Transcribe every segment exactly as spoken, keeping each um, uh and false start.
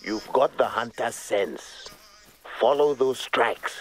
You've got the hunter's sense. Follow those tracks.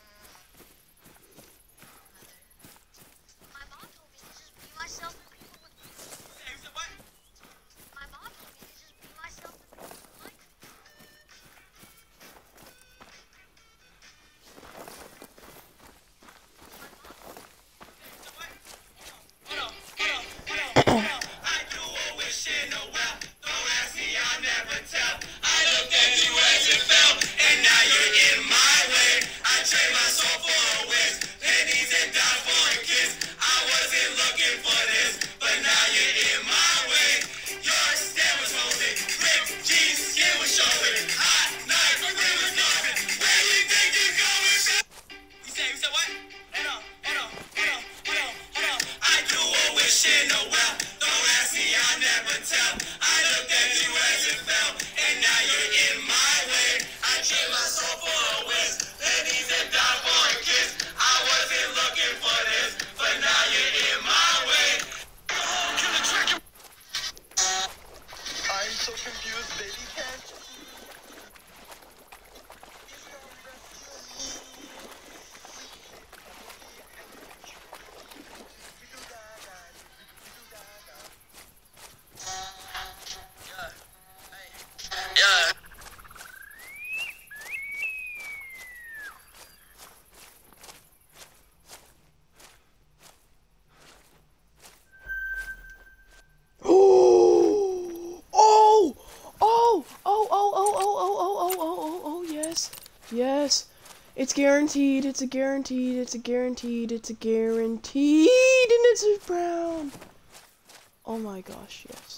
Yes, it's guaranteed, it's a guaranteed, it's a guaranteed, it's a guaranteed, and it's a brown. Oh my gosh, yes.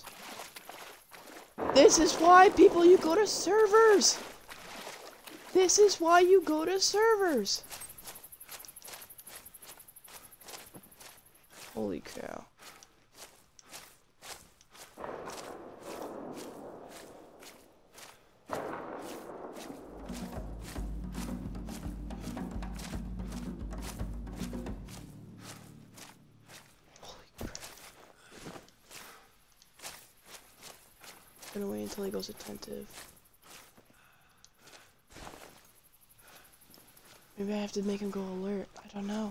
This is why people, you go to servers. This is why you go to servers. Holy cow. I'm gonna wait until he goes attentive. Maybe I have to make him go alert. I don't know.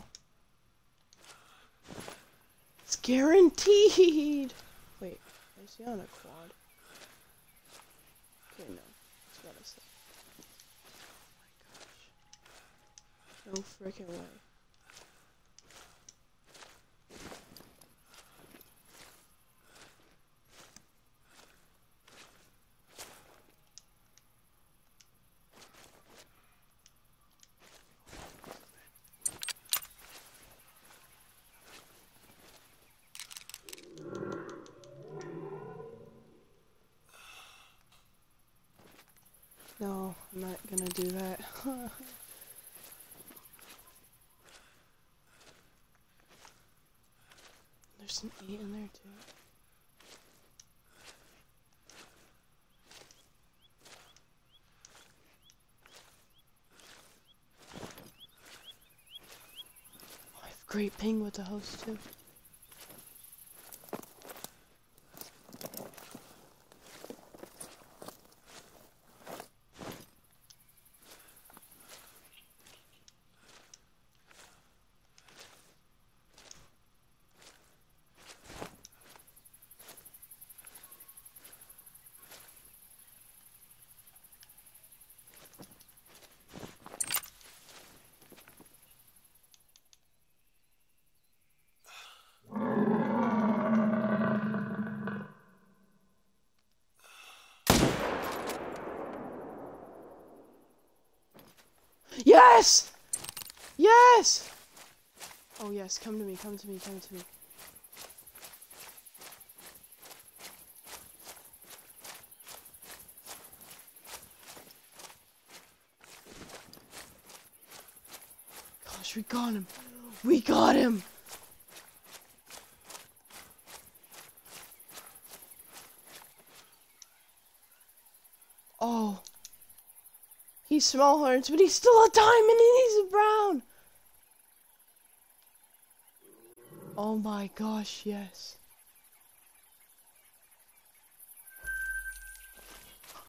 It's guaranteed! Wait, is he on a quad? Okay, no. That's what I said. Oh my gosh. No freaking way. No, I'm not gonna do that. There's an eight in there too. Oh, I have great ping with the host too. Yes! Yes! Oh yes, come to me, come to me, come to me. Gosh, we got him. We got him! Oh. He's small hearts, but he's still a diamond and he's a brown! Oh my gosh, yes.